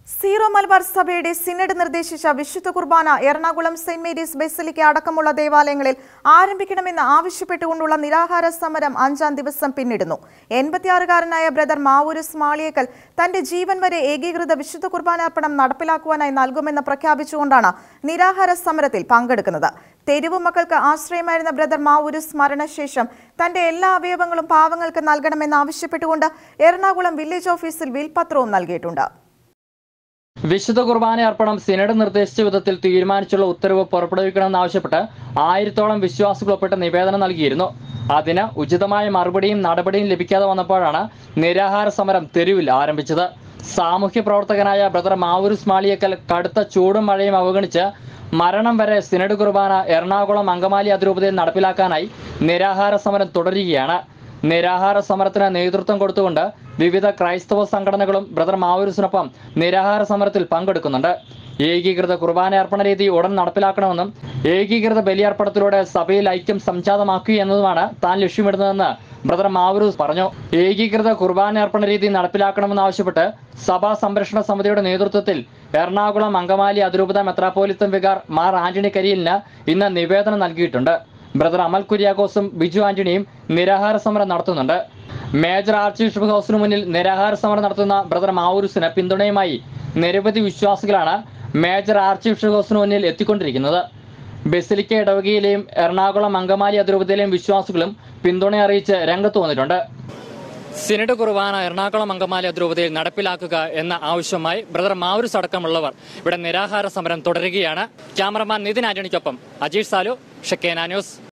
Zero Malabar സഭയുടെ synod നിർദ്ദേശിച്ച വിശുദ്ധ Qurbana Ernakulam saint Mary's basilica അടക്കമുള്ള ദേവാലയങ്ങളിൽ ആരംഭിക്കണമെന്ന് ആവശ്യപ്പെട്ടുകൊണ്ടുള്ള നിരാഹാര സമരം 5-ാം ദിവസം പിന്നിടുന്നു. 86-കാരനായ ബ്രദർ മാവൂരുസ് മാളിയേക്കൽ തന്റെ ജീവൻ വരെ ഏകീകൃത വിശുദ്ധ കുർബാനാർപ്പണം നടപ്പിലാക്കുവാനായി നൽകുമെന്ന് പ്രഖ്യാപിച്ചുകൊണ്ടാണ് നിരാഹാര സമരത്തിൽ പങ്കെടുക്കുന്നത്. തെരുവു മക്കൾക്ക് ആശ്രയമായിരുന്ന ബ്രദർ മാവൂരുസ് മരണശേഷം തന്റെ എല്ലാ അവയവങ്ങളും പാവങ്ങൾക്ക് നൽകണമെന്ന് ആവശ്യപ്പെട്ടുകൊണ്ട് എറണാകുളം വില്ലേജ് ഓഫീസിൽ വിൽപത്രവും നൽകിയിട്ടുണ്ട്. വിശുദ്ധ കുർബാന അർപ്പണം സിനഡ് നിർദ്ദേശിച്ച വിധത്തിൽ തീരുമാനിച്ചുള്ള ഉത്തരവ് പുറപ്പെടുവിക്കണമെന്നാവശ്യപ്പെട്ട് 1000-ഓളം വിശ്വാസികൾ ഒപ്പിട്ട് നിവേദനം നൽകിയിരുന്നു. അതിന് ഉചിതമായ മറുപടിയും നടപടിയും ലഭിക്കാതെ വന്നപ്പോഴാണ് നിരാഹാര സമരം തെരുവിൽ ആരംഭിച്ചത്. സാമൂഹ്യ പ്രവർത്തകനായ ബ്രദർ മാവൂരുസ് മാളിയേക്കൽ കടുത്ത ചൂടും മഴയും അവഗണിച്ച് മരണം വരെ സിനഡ് കുർബാന എറണാകുളം അങ്കമാലി അതിരൂപതയിൽ നടപ്പിലാക്കാനായി നിരാഹാര സമരം തുടരുകയാണ്. നിരാഹാര സമരത്തിന് നേതൃത്വം കൊടുത്തുകൊണ്ട് വിവിധ ക്രൈസ്തവ സംഘടനകളും ബ്രദർ മാവൂരുസിനൊപ്പം നിരാഹാര സമരത്തിൽ പങ്കെടുക്കുന്നുണ്ട്. ഏകീകൃത കുർബാന അർപ്പണ രീതി ഉടൻ നടപ്പിലാക്കണമെന്നും ഏകീകൃത ബലിയർപ്പണത്തിലൂടെ സഭയിൽ ഐക്യം സംജാതമാക്കുക എന്നതുമാണ് താൻ ലക്ഷ്യമിടുന്നതെന്ന് ബ്രദർ മാവൂരുസ് പറഞ്ഞു. ഏകീകൃത കുർബാന അർപ്പണ രീതി നടപ്പിലാക്കണമെന്നാവശ്യപ്പെട്ട് സഭാ സംരക്ഷണ സമിതിയുടെ നേതൃത്വത്തിൽ എറണാകുളം അങ്കമാലി അതിരൂപത മെത്രാപ്പോലിത്തൻ വികാർ മാർ ആന്റണി കരിയിലിന് ഇന്ന് നിവേദനം നൽകിയിട്ടുണ്ട്. ബ്രദർ അമൽ കുര്യാക്കോസും ബിജു ആന്റണിയും നിരാഹാര സമരം നടത്തുന്നുണ്ട്. മേജർ ആർച്ച് ബിഷപ്പ് ഹൗസിന് മുന്നിൽ നിരാഹാര സമരം നടത്തുന്ന ബ്രദർ മാവൂരുസിന് പിന്തുണയുമായി നിരവധി വിശ്വാസികളാണ് മേജർ ആർച്ച് ബിഷപ്പ് ഹൗസിന് മുന്നിൽ എത്തിക്കൊണ്ടിരിക്കുന്നത്. ബസിലിക്ക ഇടവകയിലെയും എറണാകുളം അങ്കമാലി അതിരൂപതയിലെയും വിശ്വാസികളും പിന്തുണ അറിയിച്ച് രംഗത്ത് വന്നിട്ടുണ്ട്. സിനഡ് കുർബാന എറണാകുളം അങ്കമാലി അതിരൂപതയിൽ നടപ്പിലാക്കുക എന്ന ആവശ്യമായി ബ്രദർ മാവൂരുസ് അടക്കമുള്ളവർ ഇവിടെ നിരാഹാര സമരം തുടരുകയാണ്. ക്യാമറമാൻ നിതിൻ ആന്റണിക്കൊപ്പം അജീഷ് സാലു, ഷെക്കേന ന്യൂസ്.